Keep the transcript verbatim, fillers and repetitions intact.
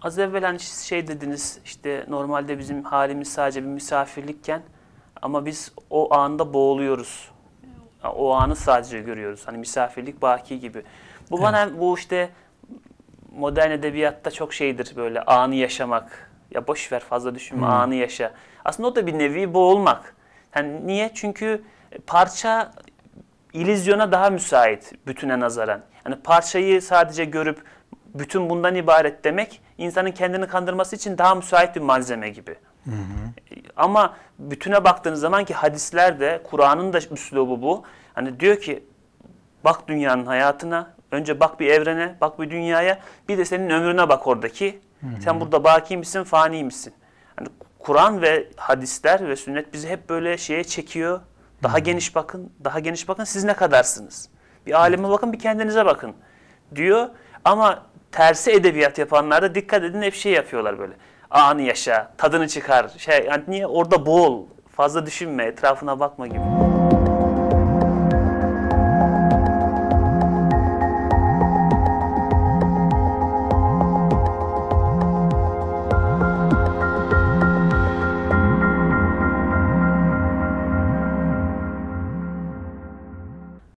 Az evvel hani şey dediniz, işte normalde bizim halimiz sadece bir misafirlikken ama biz o anda boğuluyoruz. O anı sadece görüyoruz. Hani misafirlik baki gibi. Bu Evet. bana bu işte modern edebiyatta çok şeydir, böyle anı yaşamak. Ya boş ver, fazla düşünme, Hmm. anı yaşa. Aslında o da bir nevi boğulmak. Yani niye? Çünkü parça illüzyona daha müsait bütüne nazaran. Yani parçayı sadece görüp bütün bundan ibaret demek insanın kendini kandırması için daha müsait bir malzeme gibi. Hı hı. Ama bütüne baktığınız zaman ki hadisler de, Kur'an'ın da üslubu bu. Hani diyor ki bak dünyanın hayatına, önce bak bir evrene, bak bir dünyaya, bir de senin ömrüne bak oradaki. Hı hı. Sen burada baki misin, fani misin? Hani Kur'an ve hadisler ve sünnet bizi hep böyle şeye çekiyor. Daha Hı hı. geniş bakın, daha geniş bakın, siz ne kadarsınız? Bir aleme bakın, bir kendinize bakın diyor. Ama tersi edebiyat yapanlar da dikkat edin hep şey yapıyorlar böyle. Anı yaşa, tadını çıkar. Şey, yani niye orada boğul, fazla düşünme, etrafına bakma gibi.